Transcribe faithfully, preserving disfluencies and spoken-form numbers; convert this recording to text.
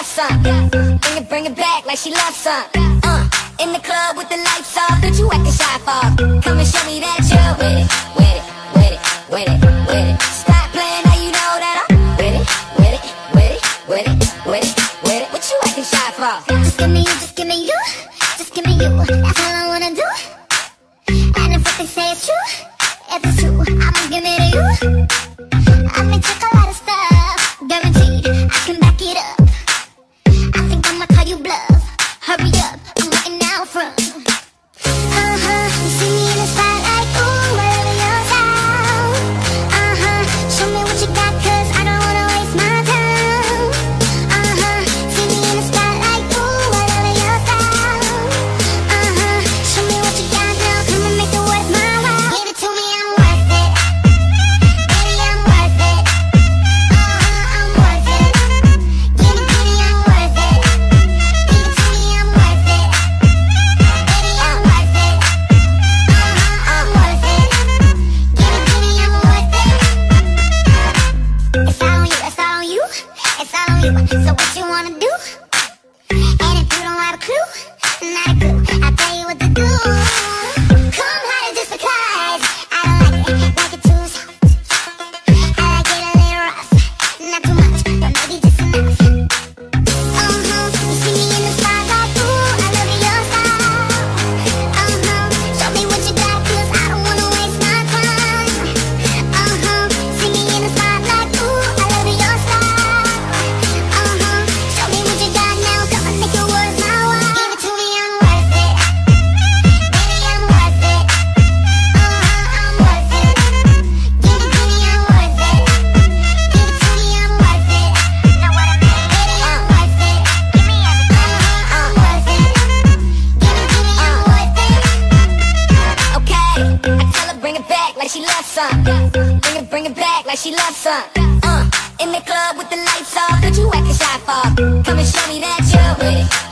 loves some. Bring it, bring it back like she loves some. Uh, in the club with the lights off, don't you acting shy for? Come and show me that you're with it, with it, with it, with it, with it. Stop playing, now you know that I'm with it, with it, with it, with it, with it, with it. What you acting shy for? Just give me you, just give me you, just give me you. That's all I wanna do. And if what they say is true, if it's true, I'ma give it to you. I may take a lot of stuff, guaranteed I can back it up. I think I'ma call you bluff. Hurry up, I'm waiting out front. Uh-huh, you see me in the spotlight, ooh, I love your style. Uh-huh, show me what you got, cause I don't wanna waste my time. Uh-huh, see me in the spotlight, ooh, I love your style. Uh-huh, show me what you got now, come and make it worth my while. Give it to me, I'm worth it. Baby, I'm worth it. Uh-huh, I'm worth it. Give it to me, I'm worth it. Give it to me, I'm worth it. Baby, I'm worth it. Uh-huh, I'm worth it. Give it to me, I'm worth it. It's all on you, it's all on you, it's all on you. So what you wanna do? And if you don't have a clue, not a clue, I'll tell you what to do. Come harder just because I don't like it, like it too soft. I like it a little rough, not too much, but maybe just enough. Uh-huh, you see me in the spotlight, ooh, I love your style. Uh-huh, show me what you got, cause I don't wanna waste my time. Uh-huh, see me in the spotlight, ooh, I love your style. Uh-huh, show me what you got now, come and make it worth my while. Give it to me, I'm worth it. Baby, I'm worth it. Uh-huh, I'm worth it. Give it to me, I'm worth it. Give it to me, I'm worth it. Know what I mean? Baby, I'm worth it. Give me everything. Uh-huh, I'm worth it. Give it to me, I'm worth it. Okay, I tell her bring it back like she loves some. Bring it, bring it back like she loves some. Uh, in the club with the lights off, don't you acting shy for? Come and show me that you're with it,